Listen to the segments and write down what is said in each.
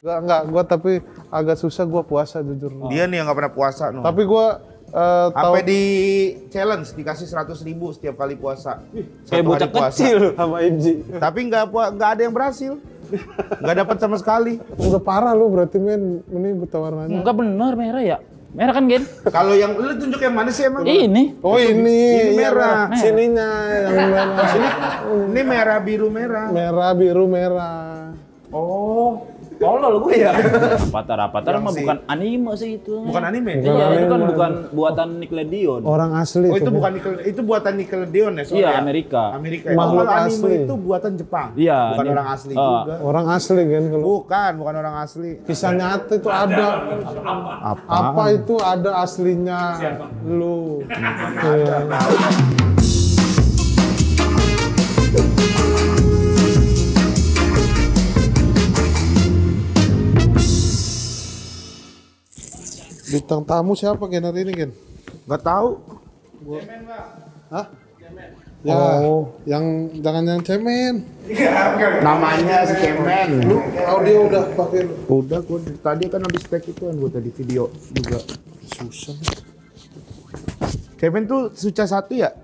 Enggak, gua tapi agak susah gua puasa jujur. Dia nih yang nggak pernah puasa no. Tapi gua Sampai di challenge dikasih 100.000 setiap kali puasa. Kayak bocah kecil sama Ibji. Tapi nggak ada yang berhasil. Nggak dapat sama sekali. Udah parah lu berarti men, ini buta warnanya. Enggak bener merah ya. Merah kan Gen? Kalau yang lu tunjuk yang mana sih emang? Ini. Oh ini merah. Sininya yang merah. Ini merah biru merah. Merah biru merah. Oh. Tolol gue ya. Avatar mah bukan anime sih itu. Bukan anime. Iya, itu kan bukan buatan Nickelodeon. Orang asli. Oh itu bukan itu buatan Nickelodeon ya? Iya, Amerika. Amerika. Makhluk Kalau anime asli. itu buatan Jepang. Iya. Bukan orang asli juga. Orang asli kan kalau. Bukan orang asli. Kisah nyata itu ada. Apa itu ada aslinya? Lu. Iya. Bintang tamu siapa Gen hari ini Gen? Nggak tahu. Hah? Ya, yang jangan yang cemen. Namanya si Kemen. Lu audio udah pakai lu. Udah, gua tadi kan habis tag itu kan gua tadi video juga. Susah. Kemen tuh Suca 1 ya?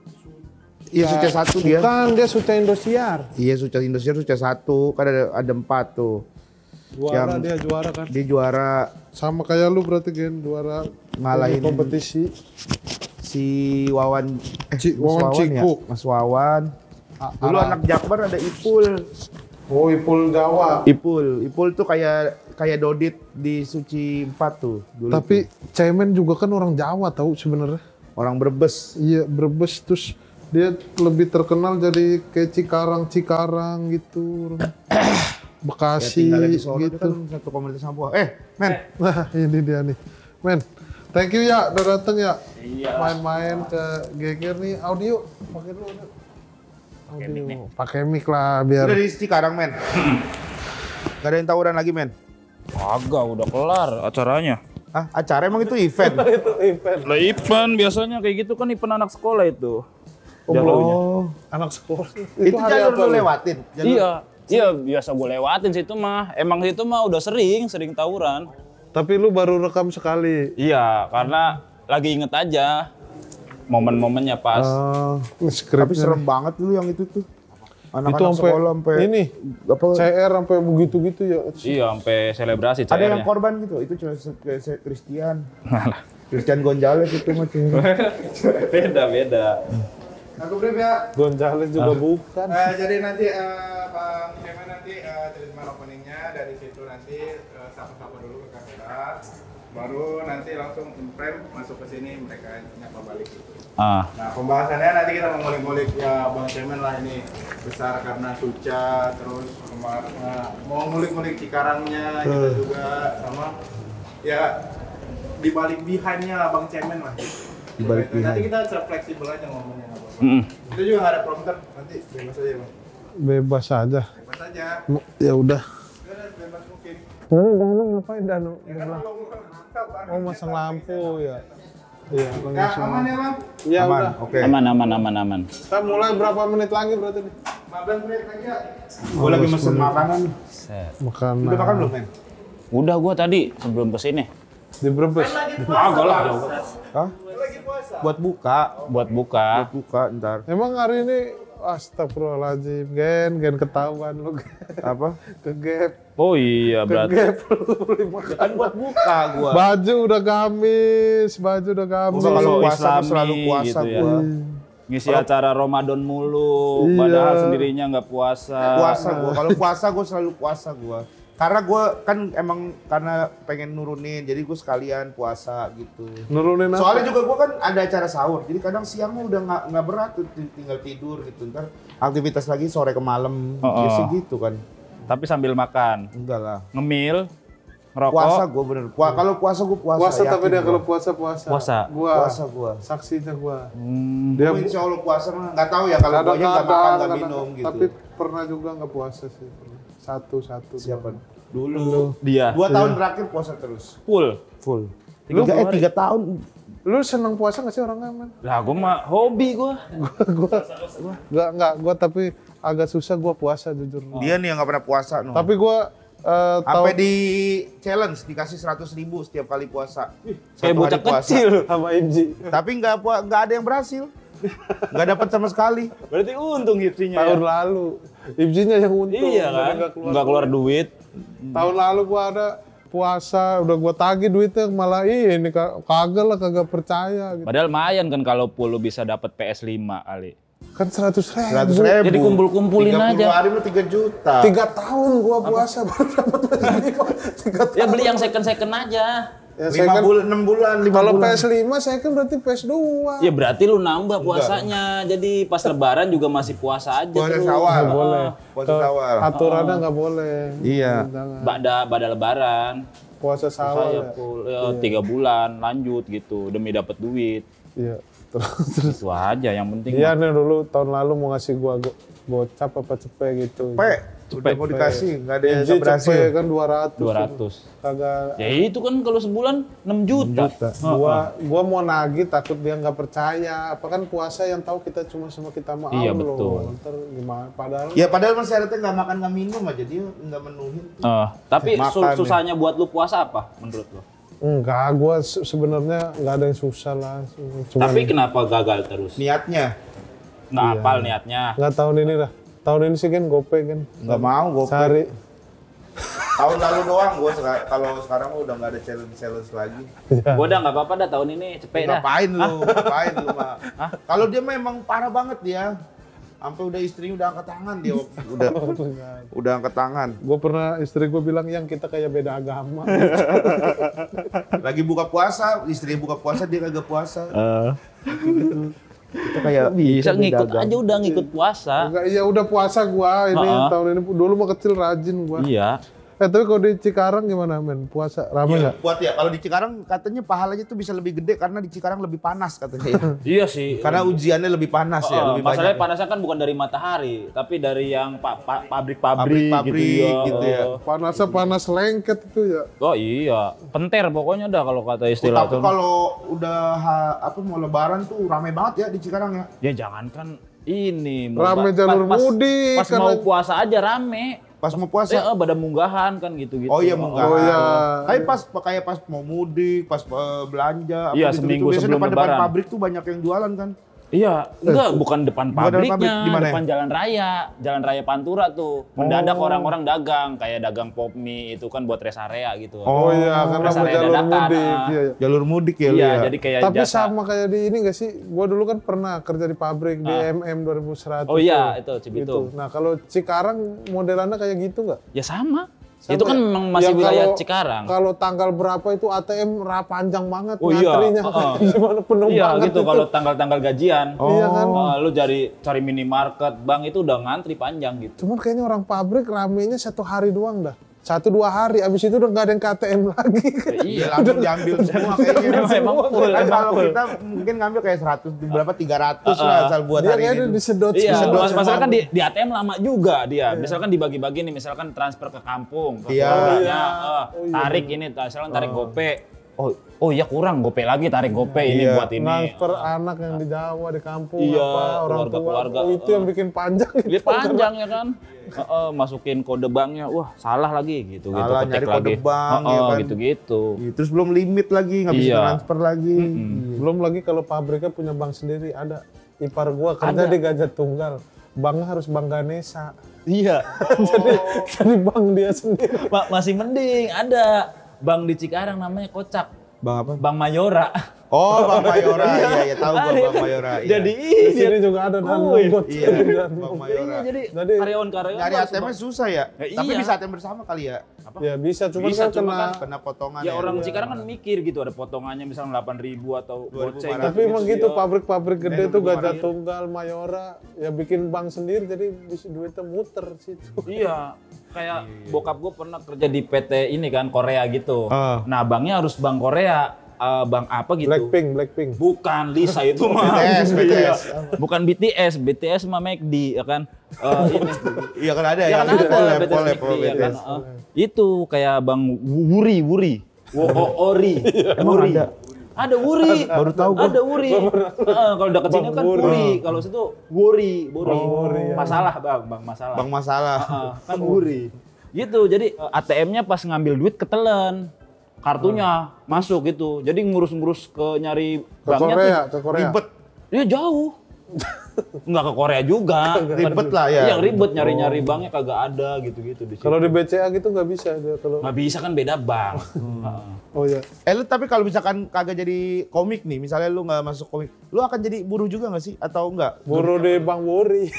Iya Suca 1 dia. Bukan, dia Suca Indosiar. Iya Suca Indosiar Suca 1 kan ada 4 tuh. Juara dia juara kan. Dia juara Sama kayak lu berarti Gen, juara ngalahin kompetisi. si Wawan Wawan Cikuk. ya? Mas Wawan. Dulu anak Jakbar ada Ipul. Oh, Ipul Jawa. Ipul tuh kayak Dodit di Suci 4 tuh dulu. Tapi tuh. Cemen juga kan orang Jawa tahu sebenarnya. Orang Brebes. Iya, Brebes terus dia lebih terkenal jadi kayak Cikarang gitu. Bekasi Ya, di Solo gitu. kan satu komunitas sampah. Men. Nah, ini dia nih. Men, thank you ya udah dateng ya. Iya. Main-main ke Geger nih audio. Pakai dulu. Audio. Pakai mic lah biar. Udah di Cikarang, men. Gak ada yang tawuran lagi, men. Agak udah kelar acaranya. Ah, acara emang itu event? Itu event. Lah event biasanya kayak gitu kan event anak sekolah itu. Jalurnya. Anak sekolah. Itu jalur lu lewatin? Iya, biasa gue lewatin situ mah. Emang situ mah udah sering tawuran. Tapi lu baru rekam sekali. Iya, karena lagi inget aja momen-momennya pas. Tapi serem banget lu yang itu tuh. Anak-anak sekolah sampai ini apa? CR sampai begitu-gitu ya. Iya, sampai selebrasi Ada yang CR-nya. korban gitu. Itu cuma Christian. Christian Gonzales itu mah. Beda. Aku brief ya. Gonzales juga bukan. Jadi nanti Bang Kemen nanti treatment openingnya dari situ nanti sapa-sapa dulu ke kamera, baru nanti langsung frame masuk ke sini mereka nyapa balik gitu. Nah pembahasannya nanti kita mau ngulik-ngulik ya Bang Kemen lah ini besar karena Suca, terus mau ngulik-ngulik Cikarangnya kita juga sama ya dibalik behind-nya lah Bang Kemen lah. Dibalik nanti kita fleksibel aja ngomongnya. Itu juga nggak ada prompter, nanti bebas aja Bang. Bebas aja. Bebas aja. Ya udah. Bebas mungkin. Danu ngapain Danu? Oh masang lampu ya. Iya. Ya aman ya Bang? Ya udah. Oke. Aman. Kita mulai berapa menit lagi berarti nih? 15 menit lagi ya. Gue lagi mesen makanan. Makanan. Udah makan belum, Men? Udah gua tadi sebelum kesini. Di Brebes. Agak lah jauh. Hah? Buat buka. Buat buka. Buat buka ntar. Emang hari ini astagfirullahaladzim, Gen ketahuan lu. Apa? Ke gap. Oh iya berarti. Gap lu beli makanan. Kan buat buka gua. Baju udah gamis. Gua kalau puasa gua selalu puasa gitu ya. gua. Ngisi acara Ramadan mulu, Iya. padahal sendirinya nggak puasa. Puasa gua. Kalau puasa gua selalu puasa gua. Karena gue kan emang karena pengen nurunin, jadi gue sekalian puasa gitu. Nurunin apa? Soalnya juga gue kan ada acara sahur, jadi kadang siangnya udah nggak berat tuh, tinggal tidur gitu. Ntar aktivitas lagi sore ke malam, biasa gitu kan. Tapi sambil makan, Enggak lah. ngemil, ngerokok. Puasa gue bener. Kalau puasa gue puasa. Puasa tapi yakin dia gua. kalau puasa. Puasa gua. Saksinya gua. Dia insya Allah puasa mah nggak tahu ya kalau gue nggak makan nggak minum gitu. Tapi pernah juga nggak puasa sih. Satu. Siapa? Dulu. Dia. 2 tahun terakhir puasa terus. Full. 3 tahun. Lu senang puasa nggak sih orangnya, Man? Lah gua mah hobi gua. Gua tapi agak susah gua puasa jujur. Dia nih yang nggak pernah puasa. No. Tapi gua Sampai di challenge dikasih 100.000 setiap kali puasa. Kayak Satu bocah hari puasa. kecil. sama Ibji. Tapi nggak ada yang berhasil. Nggak dapat sama sekali. Berarti untung hipsinya Tahun ya. lalu. Ibjinya yang untung. Iya kan, nggak keluar duit. Tahun lalu gua ada puasa, udah gua tagih duitnya malah ini kagak lah, kagak percaya gitu. Padahal lumayan kan kalau lu bisa dapat PS5 kali. Kan 100.000. 100.000. Jadi kumpul-kumpulin 30 aja. hari lu 3 juta. 3 tahun gua puasa baru dapat PS5. 3 tahun. Ya beli yang second aja. Ya, 5 bulan, 6 bulan, 5 kalau bulan. PS5 saya kan berarti PS2. Ya berarti lu nambah puasanya. Jadi pas lebaran juga masih puasa aja Puasa terus. Syawal. Nggak boleh. Puasa Syawal. Aturannya nggak boleh. Iya. Jangan. Pada lebaran. Puasa Saya sawal ya. 3 bulan lanjut gitu demi dapat duit. Iya. Terus Itu aja yang penting. iya nih dulu tahun lalu mau ngasih gua gocap apa cepet gitu. Udah mau dikasih, nggak ada yang Ibji berhasil. cepet kan 200. 200. Kagak Ya itu kan kalau sebulan 6 juta. Gua mau nagih takut dia nggak percaya. Apa kan puasa yang tahu kita cuma sama kita sama Iya, Allah. betul. Ntar gimana? Padahal Ya padahal syaratnya nggak makan nggak minum aja dia nggak menuhin. Tapi Makan, susahnya buat lu puasa apa menurut lu? enggak, gua sebenarnya nggak ada yang susah lah. Cuman Tapi kenapa gagal terus? Niatnya Nggak hafal niatnya. nggak tahun ini lah. Tahun ini sih kan gope kan. nggak mau gue. Sehari. Tahun lalu doang gue kalau sekarang udah nggak ada challenge lagi. Gua udah nggak apa-apa dah tahun ini cepet dah. Ngapain lu mah? Kalau dia memang parah banget dia. Sampai udah istrinya udah angkat tangan dia udah angkat tangan. Gue pernah istri gue bilang yang kita kayak beda agama. Lagi buka puasa, istri buka puasa dia kagak puasa. Kita kayak Bisa beda ngikut agama. aja udah ngikut puasa. Enggak, iya udah puasa gua ini tahun ini dulu mah kecil rajin gua. Iya. Tapi kalau di Cikarang gimana men? Puasa rame Iya, nggak? kuat ya. Kalau di Cikarang katanya pahalanya tuh bisa lebih gede karena di Cikarang lebih panas katanya ya. Iya sih. Karena ujiannya lebih panas ya, lebih masalahnya banyak. panasnya kan bukan dari matahari, tapi dari yang pabrik-pabrik gitu ya. Panasnya panas lengket itu ya. Oh iya, penter pokoknya dah kalau kata istilah Tapi tuh. kalau udah mau lebaran tuh rame banget ya di Cikarang ya. Ya jangankan ini. Rame jalur mudik, Pas mau karena- puasa aja rame. Pas mau puasa. Pada munggahan kan gitu-gitu. Oh iya munggahan. Oh iya. Tapi kayak pas mau mudik, pas belanja, Iya, gitu-gitu. seminggu Biasanya sebelum depan lebaran. pabrik tuh banyak yang jualan kan. Iya, enggak bukan depan Bukan depan pabriknya, pabrik, di mana ya? depan Jalan Raya Pantura tuh. Mendadak orang-orang dagang, kayak dagang pop mie itu kan buat rest area gitu. Oh iya, karena rest mau area jalur dadakan, mudik. Iya, iya. Jalur mudik ya lu Iya, ya. jadi kayak Tapi jasa. sama kayak di ini nggak sih? Gua dulu kan pernah kerja di pabrik di MM 2100. Oh iya, tuh. itu Cibitung. Gitu. Nah kalau Cikarang modelannya kayak gitu nggak? Ya sama. Sama Itu kan ya? memang masih Yang wilayah kalau- Cikarang. Kalau tanggal berapa itu ATM panjang banget Oh iya, ngantrinya. Gimana penuh Iya banget gitu itu. kalau tanggal-tanggal gajian. Iya kan? Lu cari minimarket, bank itu udah ngantri panjang gitu. Cuman kayaknya orang pabrik ramenya 1 hari doang dah. 1-2 hari, abis itu udah nggak ada yang KTM lagi. Iya, langsung diambil semua kayaknya. Emang full, Kan emang kalau full. kita mungkin ngambil kayak 100 berapa 300 lah asal buat Dia hari kayaknya ini. disedot. Iya, disedot masalah kan semua. di ATM lama juga dia. Misalkan dibagi-bagi nih, misalkan transfer ke kampung, ke Iya. keluarganya, Oh iya. tarik ini, misalkan tarik GoPay. Oh iya kurang GoPay lagi, tarik GoPay ini Iya. buat ini. Transfer anak yang di Jawa, di kampung, Iya, apa, orang tua. keluarga-keluarga. Oh, itu yang bikin panjang. Dia panjang ya kan. Masukin kode banknya, wah salah lagi gitu Salah, ketik nyari kode lagi. bank, ya kan. Gitu-gitu. Iya, terus belum limit lagi, nggak bisa Iya. transfer lagi. Belum lagi kalau pabriknya punya bank sendiri, ada. Ipar gua kerja Ada. di Gajah Tunggal. Banknya harus Bank Ganesha. Iya. Jadi bank dia sendiri. Masih mending ada bank di Cikarang namanya Kocak. Bang apa? Bank Mayora. Oh, Bang Mayora. Iya, tahu gua Ada. Bang Mayora. Iya. Jadi Di sini juga ada dan Oh, iya. Mogot. Iya, Bang Mayora. jadi Jadi- karyawan-karyawan Nyari harus ATM-nya susah ya? Ya, Tapi iya. bisa ATM bersama kali ya? Ya bisa, cuman Bisa, kan cuma kena. kan Kena potongan Ya orang Cikarang kan mikir gitu, ada potongannya misalnya 8.000 atau 2.500. goceng. Tapi emang gitu, pabrik-pabrik gede tuh Gajah 2.500. Tunggal, Mayora, ya bikin bank sendiri jadi bisa duitnya muter situ. Iya, kayak bokap gue pernah kerja di PT ini kan Korea gitu. Ah. Nah banknya harus bank Korea, bank apa gitu? Blackpink. Bukan Lisa itu mah. BTS. Iya. Bukan BTS mah McD ya kan. Ini. Iya kan ada Ya ya? kan ada BTS Polep, McD ya kan. BTS. Itu kayak bang Wuri. Ori. Emang Wuri. ada? Ada Wuri. Baru tahu gua. Ada Wuri. Kalau dekat sini kan Wuri. Kalau situ Wuri. Wuri, ya. Masalah bang masalah. Bang masalah. Kan Wuri. Gitu, jadi ATM-nya pas ngambil duit ketelen. Kartunya masuk gitu. Jadi ngurus-ngurus ke nyari banknya Ke Korea. Ribet. Iya jauh. Nggak ke Korea juga. Ribet lah ya. Iya ribet nyari-nyari banknya kagak ada gitu-gitu di situ. Kalau di BCA gitu nggak bisa dia kalau. Nggak bisa kan beda bank. Oh iya. Lu tapi kalau misalkan kagak jadi komik nih, misalnya lu nggak masuk komik, lu akan jadi buruh juga nggak sih? Atau enggak? Buruh di Bang Wori.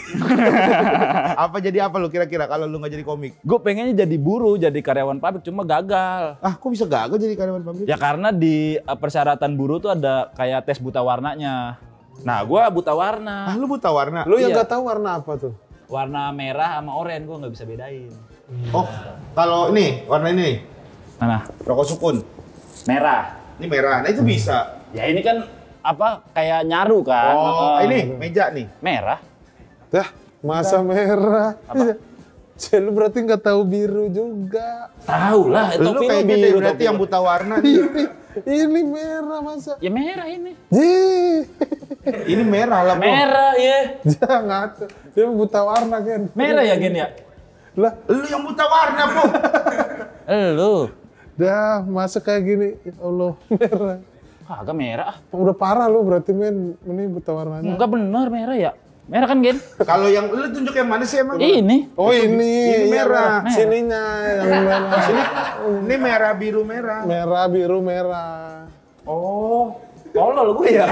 Apa jadi apa lu kira-kira kalau lu nggak jadi komik? Gue pengennya jadi buruh, jadi karyawan pabrik, cuma gagal. Ah, kok bisa gagal jadi karyawan pabrik? Ya karena di persyaratan buruh tuh ada kayak tes buta warnanya. Nah, gue buta warna. Ah, lu buta warna. Lu yang Iya. nggak tahu warna apa tuh? Warna merah sama oranye gue nggak bisa bedain. Oh, kalau ini warna ini nih, Mana? rokok sukun. Merah. Ini merah. Nah, itu bisa. Ya ini kan apa kayak nyaru kan? Oh, ini meja nih. Merah. Dah, masa merah. Apa? Lu berarti nggak tahu biru juga. Tahu lah, Lu kayaknya deh, berarti yang buta warna nih. Ini merah masa. Ya merah ini. Jih. Ini merah lah, Bro. Merah ya. Jangan. Dia buta warna kan. Merah ya Gen ya? Lah, Lu yang buta warna, Bro. Lu. dah masa kayak gini. Ya Allah, merah. Kagak merah. Udah parah lu berarti men. Ini buta warnanya. Enggak bener merah ya. Merah kan Gen? Kalau yang lu tunjuk yang mana sih emang? Ini. Oh ini. Ini Iya, merah. Sininya yang merah. Ini merah biru merah. Merah, biru, merah. Oh. Tolol gue ya.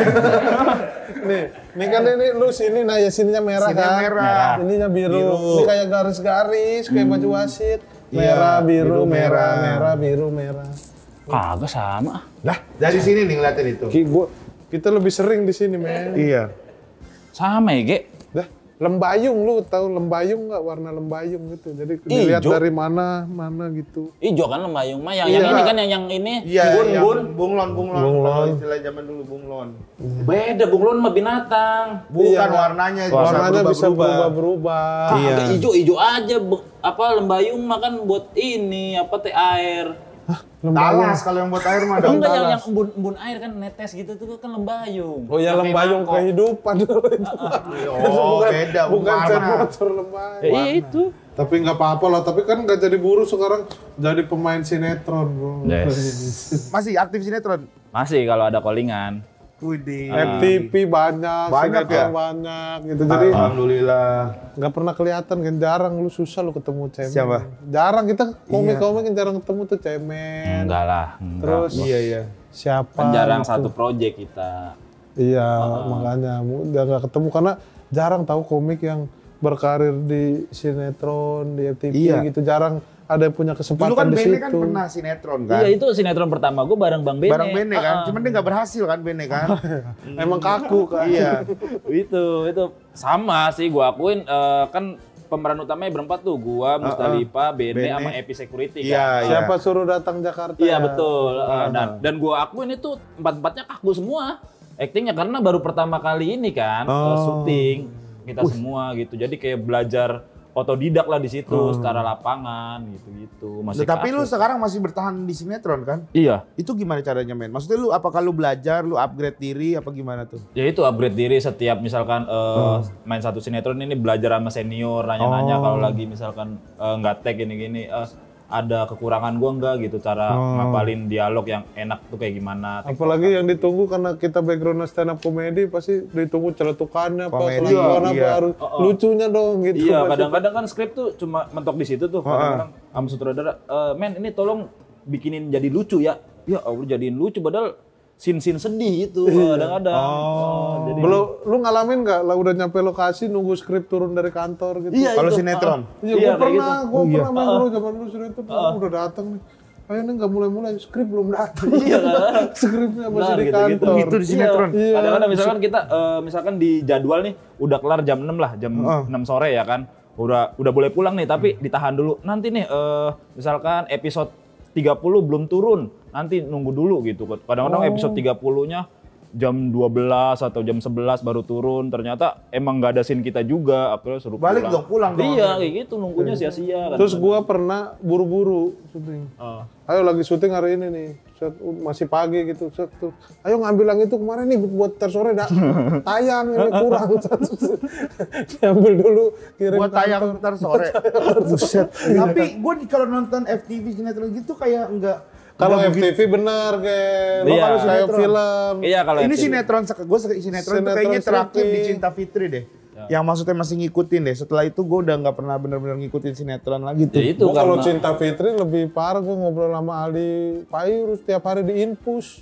Nih kan ini lu sini, nah ya sininya merah Sininya kan. merah. Ininya biru. Biru. Ini kayak garis-garis, kayak baju wasit. Iya, Merah, biru, biru, merah, merah. merah, biru, merah. Kagak sama. Lah, Dari sini nih ngeliatin itu. kita lebih sering di sini, men. Iya. Sama ya, Ge. Dah, lembayung lu tahu lembayung nggak, warna lembayung gitu. Jadi dilihat Ijo. dari mana gitu. Ijo kan lembayung mah yang Iya. ini kan yang ini Iya, bun yang bun. bunglon. Bunglon. Kalau istilah zaman dulu bunglon. Beda bunglon mah binatang. Bukan Iya. warnanya, Warnanya bisa berubah-berubah. berubah. Iya. Kagak ijo aja apa lembayung mah kan buat ini apa teh air. Lembayung. Talas kalau yang buat air mah dong. Enggak yang talas. embun air kan netes gitu tuh kan lembayung. Oh ya, Pakai lembayung mangkok. kehidupan itu. Oh, beda Bukan cat warna. motor lembayung. Ya, iya itu. Tapi nggak apa-apa lah, tapi kan nggak jadi buruh sekarang, jadi pemain sinetron, bro. Masih aktif sinetron? Masih kalau ada callingan. Widih. FTV banyak, Banyak sinetron ya? banyak gitu. Jadi Alhamdulillah. nggak pernah kelihatan kan, jarang lu susah lu ketemu cemen. Siapa? Jarang kita komik-komik yang jarang ketemu tuh cemen. Enggak lah. Enggak. Terus Iya. siapa? Kan jarang gitu. satu project kita. Iya, makanya udah nggak ketemu karena jarang tahu komik yang berkarir di sinetron, di FTV Iya. gitu. Jarang ada yang punya Dulu kesempatan kan di Bene situ. kan pernah sinetron kan? Iya itu sinetron pertama gue bareng Bang Bene. Bareng Bene kan? Cuman dia nggak berhasil kan Bene kan? Emang kaku kan. Iya. itu sama sih gua akuin kan pemeran utamanya berempat tuh gua, Mustalifah, Bene, Bene. sama Epi Security Iya, kan. iya. Siapa suruh datang Jakarta? Iya ya? betul. Dan gua akuin itu empat-empatnya kaku semua. Aktingnya karena baru pertama kali ini kan syuting kita semua gitu. Jadi kayak belajar otodidak lah di situ secara lapangan gitu-gitu. Masih Tapi kaku. lu sekarang masih bertahan di sinetron kan? Iya. Itu gimana caranya men? Maksudnya lu apakah lu belajar, lu upgrade diri apa gimana tuh? Ya itu upgrade diri setiap misalkan main satu sinetron ini belajar sama senior, nanya-nanya kalau lagi misalkan nggak tag gini-gini ada kekurangan gua nggak gitu cara ngapalin dialog yang enak tuh kayak gimana. Apalagi yang ditunggu karena kita background stand up comedy pasti ditunggu celetukannya apa, Komedi, kelakuan apa, iya. harus lucunya dong gitu. Iya, Pasti. kadang-kadang kan skrip tuh cuma mentok di situ tuh. Kadang-kadang sama sutradara, men ini tolong bikinin jadi lucu ya. Ya, Allah jadiin lucu padahal scene-scene sedih gitu kadang-kadang. Jadi Lu ngalamin nggak lah udah nyampe lokasi nunggu skrip turun dari kantor gitu? Iya, Kalau itu. sinetron? Iya, Iya, gue kayak pernah, gitu. gue pernah main dulu zaman dulu sinetron, udah datang nih. Ayo nih nggak mulai-mulai, skrip belum datang. Iya kan? Skripnya masih Benar, di gitu-gitu. kantor. Gitu di sinetron? Iya. Kadang-kadang misalkan kita misalkan di jadwal nih udah kelar jam 6 lah, jam 6 sore ya kan. Udah boleh pulang nih tapi ditahan dulu. Nanti nih misalkan episode 30 belum turun. Nanti nunggu dulu gitu. Kadang-kadang episode 30-nya jam 12 atau jam 11 baru turun, ternyata emang nggak ada scene kita juga, akhirnya suruh Balik dong, pulang dong. Iya kayak gitu, nunggunya sia-sia. Terus gua pernah buru-buru syuting. Ayo lagi syuting hari ini nih, set, masih pagi gitu. Set, tuh. Ayo ngambil yang itu kemarin nih buat tersore dah. Tayang ini kurang. Diambil dulu kirim Buat tayang kantor. ntar sore. Buset. Tapi gue kalau nonton FTV sinetron gitu kayak enggak. Kalau FTV bener kayak Iya. kalau kayak Sinetron. film. Iya kalau Ini FTV. sinetron, gue sinetron tuh kayaknya Sinetron terakhir di syuting. Cinta Fitri deh. Yang maksudnya masih ngikutin deh. Setelah itu gue udah nggak pernah bener-bener ngikutin sinetron lagi tuh. Ya itu Gua kalau karena Cinta Fitri lebih parah, gue ngobrol sama Ali Payurus tiap hari di Infus.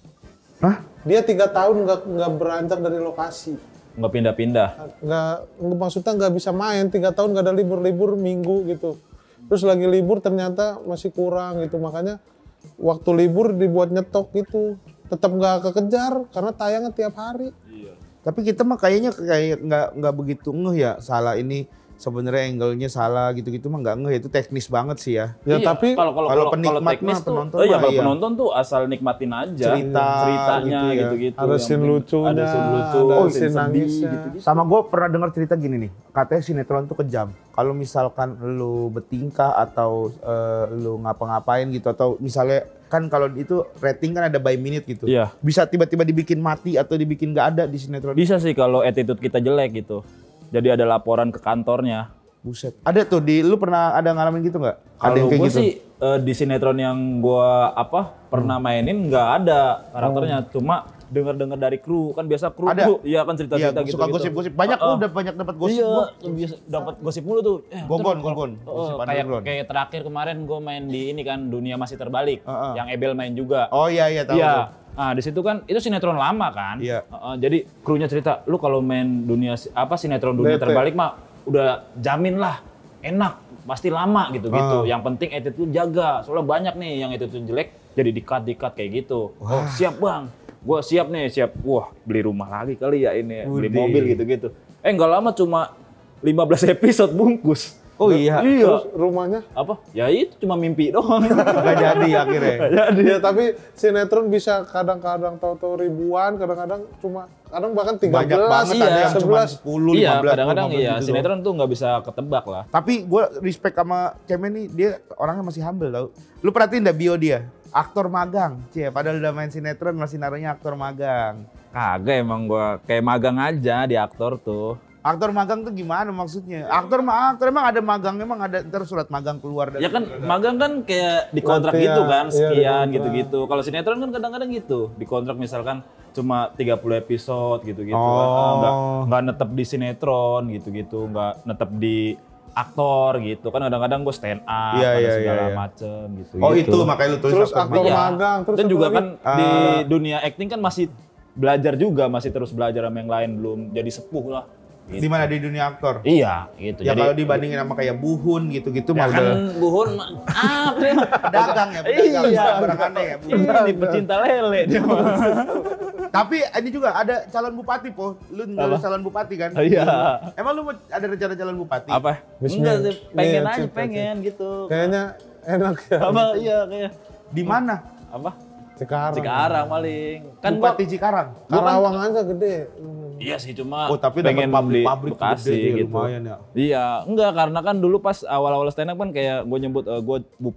Hah? Dia 3 tahun nggak beranjak dari lokasi. nggak pindah-pindah. Nggak maksudnya nggak bisa main 3 tahun nggak ada libur minggu gitu. Terus lagi libur ternyata masih kurang gitu, makanya waktu libur dibuat nyetok gitu. Tetap nggak kekejar karena tayangnya tiap hari. Tapi kita mah kayaknya kayak nggak begitu ngeh ya, salah ini sebenarnya angle-nya salah gitu-gitu mah nggak ngeh, itu teknis banget sih ya. Ya Iya, tapi kalau penikmat teknis mah, tuh, penonton iya mah kalau iya. penonton tuh asal nikmatin aja ceritanya gitu ya. gitu-gitu. ada Yang scene penting lucunya, ada scene lucu, ada scene scene sedih, nangisnya. gitu-gitu. Sama gue pernah dengar cerita gini nih, katanya sinetron tuh kejam. Kalau misalkan lu bertingkah atau lu ngapa-ngapain gitu, atau misalnya kan kalau itu rating kan ada by minute gitu. Iya. Bisa tiba-tiba dibikin mati atau dibikin nggak ada di sinetron. Bisa sih kalau attitude kita jelek gitu. Jadi ada laporan ke kantornya. Buset. Ada tuh lu pernah ada ngalamin gitu nggak? Ada Kalau yang kayak gue gitu? sih di sinetron yang gue pernah mainin nggak ada karakternya, cuma dengar-dengar dari kru, kan biasa kru Ada? tuh, iya kan Iya, cerita-cerita gitu. suka gosip-gosip. Banyak lu udah banyak dapat gosip Iya, gua. biasa dapat gosip mulu tuh. Gogon. Oh, Gosip kayak underground. kayak terakhir kemarin gue main di ini kan Dunia Masih Terbalik, Heeh. yang Ebel main juga. Oh iya tahu. Iya. Tuh. Nah, di situ kan itu sinetron lama kan. Iya. Jadi krunya cerita, lu kalau main sinetron Dunia Bete. Terbalik mah udah jamin lah enak, pasti lama gitu-gitu. Yang penting attitude jaga. Soalnya banyak nih yang attitude jelek jadi di-cut kayak gitu. Oh, siap Bang. Gua siap nih, siap. Wah, beli rumah lagi kali ya ini, beli Udih. mobil gitu-gitu. Nggak lama cuma 15 episode bungkus. Oh iya. Iya. Terus rumahnya? Apa? Ya itu cuma mimpi doang. Gak jadi akhirnya. Ya tapi sinetron bisa kadang-kadang tahu-tahu ribuan, kadang-kadang kadang bahkan 13, Banyak banget ada yang cuma 11. 10, 15, Iya, kadang-kadang 15 iya. gitu Sinetron tuh nggak bisa ketebak lah. Tapi gue respect sama Cemen nih, dia orangnya masih humble tau. Lu perhatiin dah bio dia, aktor magang. Padahal udah main sinetron masih naruhnya aktor magang. Kagak, emang gua kayak magang aja di aktor tuh. Aktor magang tuh gimana maksudnya? Aktor emang ada magang, emang ada ntar surat magang keluar dari. Ya kan magang kan kayak dikontrak Latihan, gitu kan, iya, sekian dikontrak. gitu-gitu. Kalau sinetron kan kadang-kadang gitu, dikontrak misalkan cuma 30 episode gitu-gitu. Oh. Nggak netep di sinetron gitu-gitu, nggak netep di aktor gitu. Kan kadang-kadang gue stand up, Iya, ada iya, segala iya. macem gitu. Oh itu makanya lu tulis Terus aktor aktor magang. magang, terus Dan apa juga lagi? kan di dunia acting kan masih belajar juga, masih terus belajar sama yang lain, belum jadi sepuh lah. Gitu. Di mana di dunia aktor? Iya, gitu. Ya Jadi kalau dibandingin sama kayak Buhun gitu-gitu ya mah kan udah Buhun pedagang ya, pedagang Iya. barang aneh ya. Buhun. ini pecinta lele dia mah. Tapi ini juga ada calon bupati po, lu nulis calon bupati kan? Iya. Emang lu mau ada rencana calon bupati? Apa? Bismillah. Enggak sih, pengen Iya, aja, cita-cita. pengen gitu. Kayaknya enak ya. Apa iya kayak Di mana? apa? Cikarang. Cikarang paling. Kan Bupati gua Cikarang. Karawang aja gede. iya sih cuma Oh tapi dapat pengen di pabrik Bekasi gede gitu. lumayan ya. Iya, enggak karena kan dulu pas awal-awal stand up kan kayak gue nyebut gue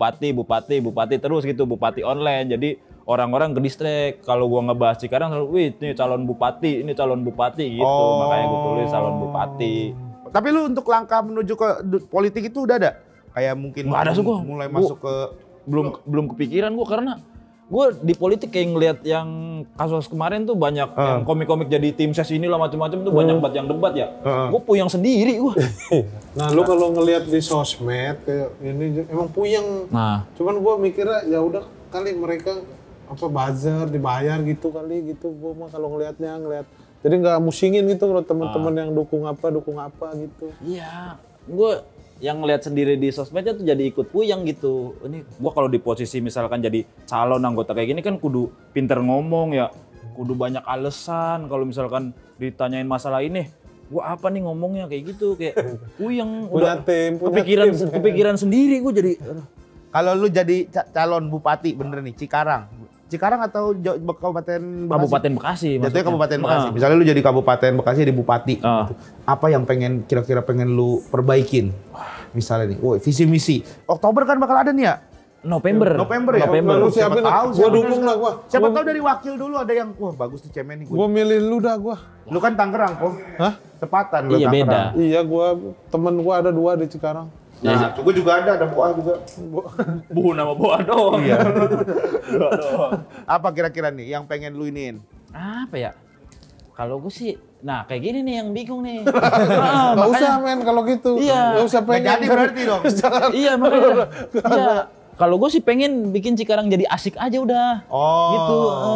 bupati terus gitu, bupati online. Jadi orang-orang ke distrik kalau gue ngebahas Cikarang selalu, wih ini calon bupati gitu. Oh. Makanya gue tulis calon bupati. Tapi lu untuk langkah menuju ke politik itu udah ada? Kayak mungkin Nggak ada sih gua. mulai Gua- masuk ke Belum kepikiran gue karena gue di politik kayak ngeliat yang kasus kemarin tuh banyak yang komik-komik jadi tim ses inilah macam-macam tuh banyak banget yang debat ya. Gue puyeng sendiri gue. Nah, lu kalau ngelihat di sosmed kayak ini emang puyeng. Nah, Cuman gua mikirnya ya udah kali mereka apa buzzer dibayar gitu kali gitu. Gua mah kalau ngelihat jadi nggak musingin gitu kalau teman-teman yang dukung apa gitu. iya, gue yang ngeliat sendiri di sosmednya tuh jadi ikut puyeng gitu. Ini gue kalau di posisi misalkan jadi calon anggota kayak gini kan kudu pinter ngomong ya, kudu banyak alasan. Kalau misalkan ditanyain masalah ini, gue apa nih ngomongnya kayak gitu, kayak puyeng. Punya tim, punya tim. kepikiran sendiri gue jadi. kalau lu jadi calon bupati bener nih Cikarang. Cikarang atau Kabupaten Bekasi? Kabupaten Bekasi. Jatuhnya Kabupaten Bekasi. Misalnya lu jadi Kabupaten Bekasi, jadi bupati. Gitu. Apa yang kira-kira pengen lu perbaikin? Misalnya nih, visi misi. Oktober kan bakal ada nih ya? November ya? Lu siapin, gua dukung lah gua. Siapa tahu dari wakil dulu ada yang, wah bagus tuh cemen nih. Gua milih lu dah gua. Lu kan Tangerang, Ko. Hah? Tepatan lu Iya, Tangerang. beda. Iya, temen gua ada 2 di Cikarang. Nah, gua juga ada Boa juga. Bu nama Boa doang. Iya. Boa doang. Apa kira-kira nih yang pengen lu iniin? Apa ya? Kalau gue sih, nah kayak gini nih yang bingung nih. Nggak usah men kalau gitu. Iya. Nggak usah Nggak pengen. jadi berarti dong. Iya makanya. Iya. Kalau gue sih pengen bikin Cikarang jadi asik aja udah. Oh. Gitu.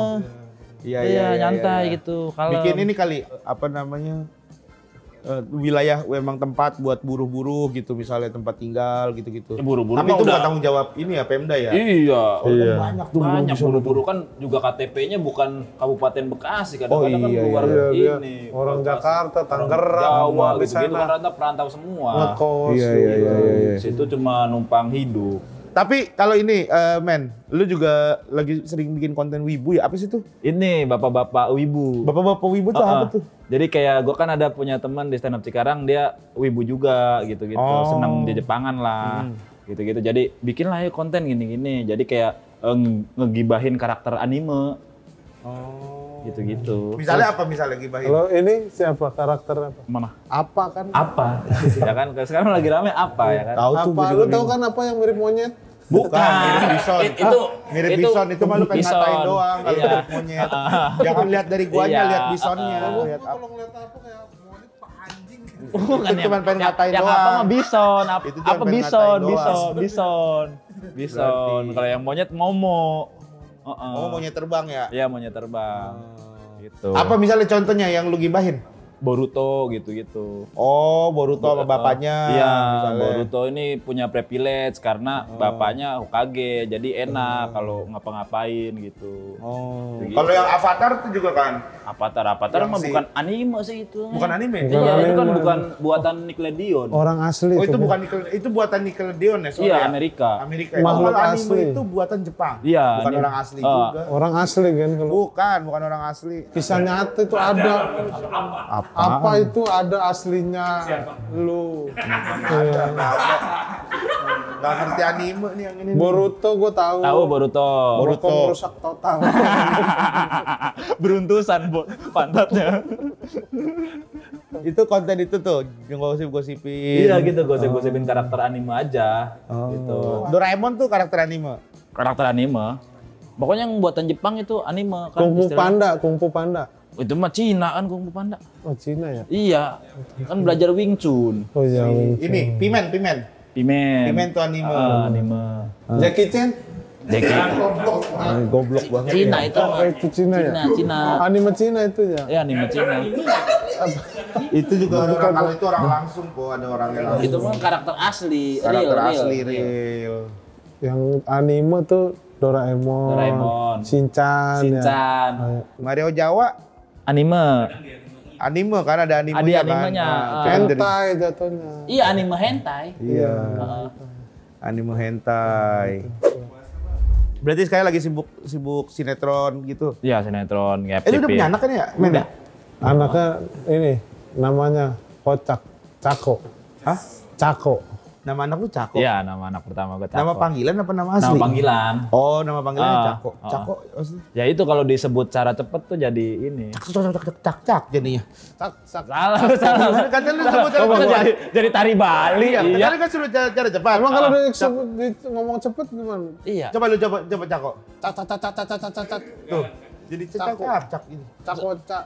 Iya, nyantai gitu. Kalau bikin ini kali, apa namanya? Wilayah memang tempat buat buruh-buruh gitu, misalnya tempat tinggal gitu-gitu. Buru-buru Tapi mah itu udah. bukan tanggung jawab ini ya Pemda ya. Iya. Banyak tuh Banyak buru-buru kan juga KTP-nya bukan Kabupaten Bekasi, kadang-kadang kan iya, luar Iya, ini. orang Bekasi, Jakarta, orang Tangerang, Jawa di gitu-gitu sana. kan rata perantau semua. Ngekos. Iya. Situ cuma numpang hidup. Tapi kalau ini, Men, lu juga lagi sering bikin konten wibu ya? Apa sih itu? Ini bapak-bapak wibu. Bapak-bapak wibu tuh apa tuh? Jadi kayak gue kan ada punya teman di stand up Cikarang, dia wibu juga gitu-gitu, seneng di Jepangan lah, gitu-gitu. Jadi bikin lah ya konten gini-gini. Jadi kayak ngegibahin karakter anime, gitu-gitu. Misalnya apa misalnya gibahin? Kalau ini siapa karakter apa? Mana? Apa kan? Apa? Ya kan sekarang lagi rame apa ya kan? Tahu tuh Apa? Lu tahu kan apa yang mirip monyet? Bukan, mirip bison. Itu Mirip bison, itu mah lu pengen bison. ngatain doang kalau Iya. mirip monyet. Jangan lihat dari guanya, Iya. lihat bisonnya. Gua Lihat apa. kalau ngeliat apa kayak monyet pak anjing. Bukan Itu cuma pengen ngatain yang doang. apa mah bison, Itu cuma apa pengen bison, ngatain doang. bison. Berarti- Kalau yang monyet momo. Oh, monyet terbang ya? Iya monyet terbang. Gitu. Apa misalnya contohnya yang lu gibahin? Boruto gitu-gitu. Oh, Boruto sama bapaknya. Iya, misalnya. Boruto ini punya privilege karena bapaknya Hokage, jadi enak kalau ngapa-ngapain gitu. Oh. Begitu. Kalau yang Avatar itu juga kan? Avatar Yang mah si- bukan anime sih itu. Bukan anime? Iya, itu kan anime. bukan buatan Nickelodeon. Orang asli Oh, itu tuh. bukan itu buatan Nickelodeon ya? sorry Iya, ya? Amerika. Amerika. Ya. Oh, Makhluk kalau anime asli. itu buatan Jepang. Iya, Bukan anime. orang asli juga. Orang asli kan kalau Bukan orang asli. kisah nyata itu ada. Apa? Apa itu ada aslinya? Lu. Iya. Gak ngerti anime nih yang ini. Boruto gue tahu. Tahu Boruto. Boruto merusak total. Beruntusan pantatnya. Itu konten itu tuh, yang gosip-gosipin. Iya gitu, gosip-gosipin karakter anime aja. Gitu. Doraemon tuh karakter anime. Karakter anime. Pokoknya yang buatan Jepang itu anime kan. Kung Fu istilahnya. Panda, Kung Fu Panda. Itu mah Cina kan Kung Fu Panda. Oh Cina ya? Iya. Kan belajar Wing Chun. Oh iya. Ini Pimen. Pimen tuh anime. Anime. Jackie Chan? Jackie. Goblok banget. Cina itu mah. Oh, itu Cina ya? Cina. Anime Cina itu ya? Ya anime Cina. Itu juga orang kalau itu orang langsung kok, ada orangnya langsung. Itu mah karakter asli, Karakter real, asli real. real. Yang anime tuh Doraemon, Doraemon. Shinchan, Shinchan. Ya. Mario Jawa Anime. anime kan ada animenya Ada animenya, kan. Kan dari- Hentai jatuhnya. Iya anime hentai. Iya. Anime hentai. Berarti sekarang lagi sibuk sinetron gitu. Iya sinetron, Lu udah punya anak kan ya? Men? Udah. Anaknya ini namanya Kocak, Cako. Hah? Cako. Nama anak lu Cako? Iya nama anak pertama gue Cako. Nama panggilan apa nama asli? Nama panggilan. Oh, nama panggilannya Ah, Cako. ah. Cako maksudnya Ya itu kalau disebut cara cepet tuh jadi ini. cak jadinya. Cak. Salah, salah. Kan lu sebut cara Kok cepat. jadi tari Bali. Iya, Iya. tadi kan suruh cara cepat. Emang kalau Ah. ngomong cepet gimana? Iya. Coba lu coba Cako. Cak. Tuh. Jadi cak ini. Cak.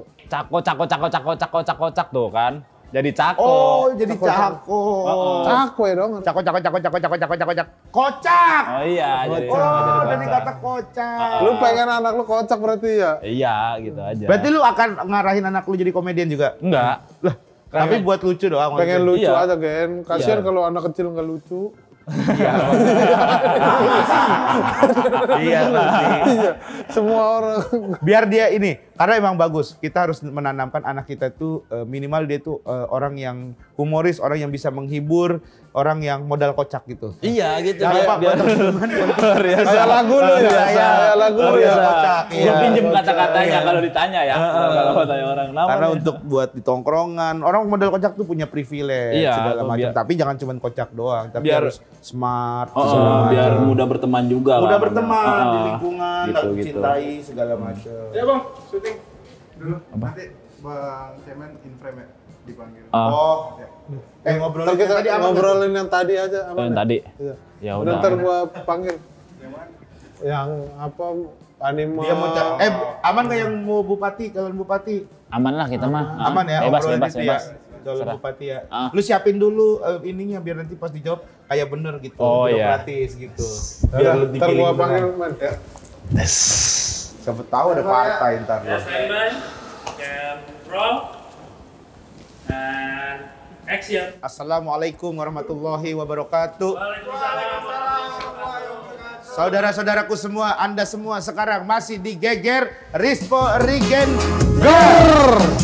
Cak tuh kan. Jadi Cako. Oh, jadi Cako. Cako ya dong. Cako. Kocak. Oh iya, jadi Oh, jadi dari kocak. kata kocak. Lu pengen anak lu kocak berarti ya? Iya, gitu aja. Berarti lu akan ngarahin anak lu jadi komedian juga? enggak. Lah, tapi buat lucu doang. Pengen lucu Iya. aja, Gen. Kasihan Iya. kalau anak kecil nggak lucu. Iya, ngerti. Iya. Semua orang Biar dia ini, Karena emang bagus, kita harus menanamkan anak kita itu minimal dia tuh orang yang humoris, orang yang bisa menghibur, orang yang modal kocak gitu. Iya gitu. Kayak lagu lu ya, kayak lagu lu ya. Kocak. Gue pinjem kata-katanya kalau ditanya ya. Kalau tanya orang namanya. Karena untuk buat di tongkrongan, orang modal kocak tuh punya privilege Iya, segala macam. biar- Tapi jangan cuma kocak doang, tapi Biar- harus smart. biar mudah berteman juga Udah lah. berteman di lingkungan, Gitu, gitu, gitu. cintai segala macam. Ya bang, syuting dulu. Nanti Bang Cemen in frame ya dipanggil. Oh, ngobrol Ntar kita tadi apa? ngobrolin yang tadi aja. aman Yang ya? tadi. Iya. Ya Udah udah. ntar gua panggil. Yang mana? Yang apa anime. Dia mau aman nggak yang mau bupati? Kalian bupati? Aman lah kita mah. Aman ya? Bebas, obrolin bebas, itu bebas. Ya? Calon Serah. bupati ya. Ah. Lu siapin dulu ininya biar nanti pas dijawab kayak bener gitu. Oh, iya. Gratis gitu. Biar lu ntar dipilih gua beneran. panggil man. Ya. Siapa tahu ada partai ntar. Standby, can roll, and action. Assalamualaikum warahmatullahi wabarakatuh. Waalaikumsalam. Saudara-saudaraku semua, Anda semua sekarang masih digeger Rispo Regen Gar.